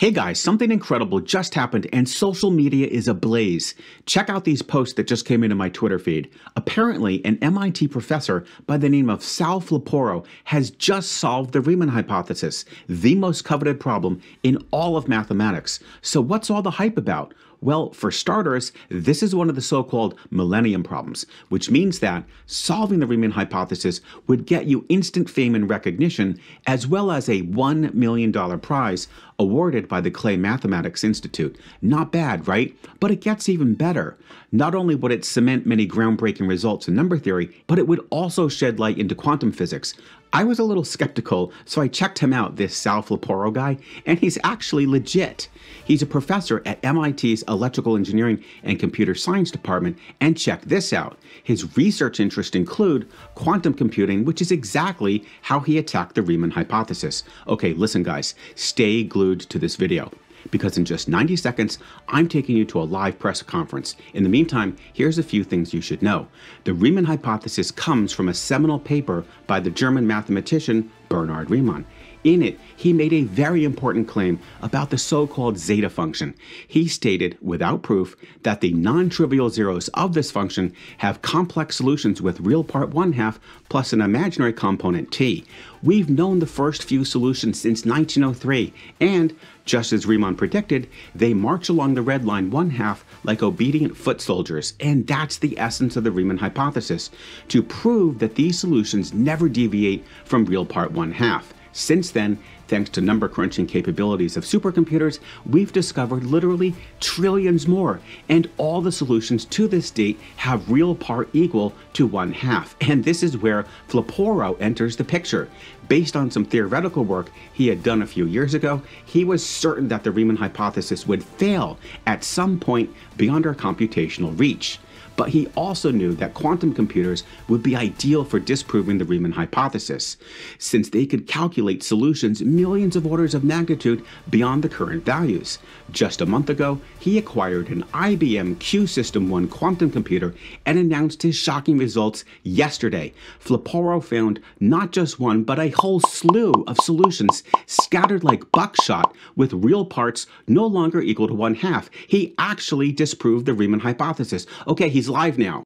Hey guys, something incredible just happened and social media is ablaze. Check out these posts that just came into my Twitter feed. Apparently, an MIT professor by the name of Sal Fliporo has just solved the Riemann hypothesis, the most coveted problem in all of mathematics. So what's all the hype about? Well, for starters, this is one of the so-called millennium problems, which means that solving the Riemann hypothesis would get you instant fame and recognition, as well as a $1 million prize awarded by the Clay Mathematics Institute. Not bad, right? But it gets even better. Not only would it cement many groundbreaking results in number theory, but it would also shed light into quantum physics. I was a little skeptical, so I checked him out, this Sal Fliporo guy, and he's actually legit. He's a professor at MIT's Electrical Engineering and Computer Science Department, and check this out. His research interests include quantum computing, which is exactly how he attacked the Riemann hypothesis. Okay, listen guys, stay glued to this video, because in just 90 seconds, I'm taking you to a live press conference. In the meantime, here's a few things you should know. The Riemann hypothesis comes from a seminal paper by the German mathematician Bernhard Riemann. In it, he made a very important claim about the so-called zeta function. He stated, without proof, that the non-trivial zeros of this function have complex solutions with real part 1/2 plus an imaginary component t. We've known the first few solutions since 1903, and, just as Riemann predicted, they march along the red line 1/2 like obedient foot soldiers, and that's the essence of the Riemann hypothesis, to prove that these solutions never deviate from real part 1/2. Since then, thanks to number crunching capabilities of supercomputers, we've discovered literally trillions more, and all the solutions to this date have real part equal to 1/2. And this is where Fliporo enters the picture. Based on some theoretical work he had done a few years ago, he was certain that the Riemann hypothesis would fail at some point beyond our computational reach. But he also knew that quantum computers would be ideal for disproving the Riemann hypothesis, since they could calculate solutions millions of orders of magnitude beyond the current values. Just a month ago, he acquired an IBM Q System 1 quantum computer and announced his shocking results yesterday. Fliporo found not just one, but a whole slew of solutions scattered like buckshot with real parts no longer equal to 1/2. He actually disproved the Riemann hypothesis. Okay, he's live now.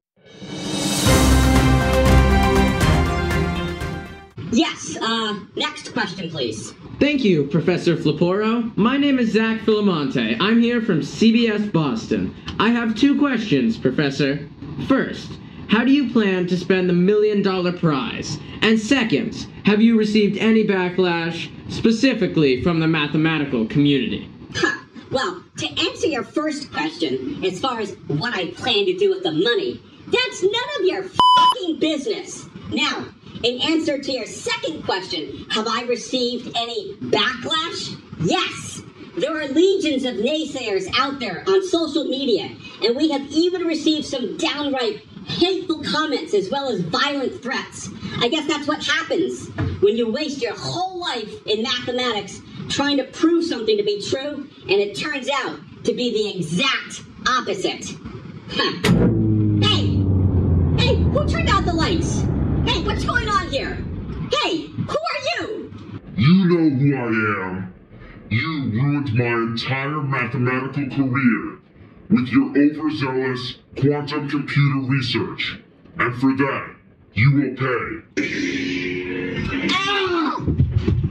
Yes, next question, please. Thank you, Professor Fliporo. My name is Zach Philamonte. I'm here from CBS Boston. I have two questions, Professor. First, how do you plan to spend the $1 million prize? And second, have you received any backlash, specifically from the mathematical community? Well, to answer your first question, as far as what I plan to do with the money, that's none of your f***ing business. Now, in answer to your second question, have I received any backlash? Yes! There are legions of naysayers out there on social media, and we have even received some downright hateful comments as well as violent threats. I guess that's what happens when you waste your whole life in mathematics trying to prove something to be true, and it turns out to be the exact opposite. Hey! Hey, who turned out the lights? Hey, what's going on here? Hey, who are you? You know who I am. You ruined my entire mathematical career with your overzealous quantum computer research. And for that, you will pay. Ow!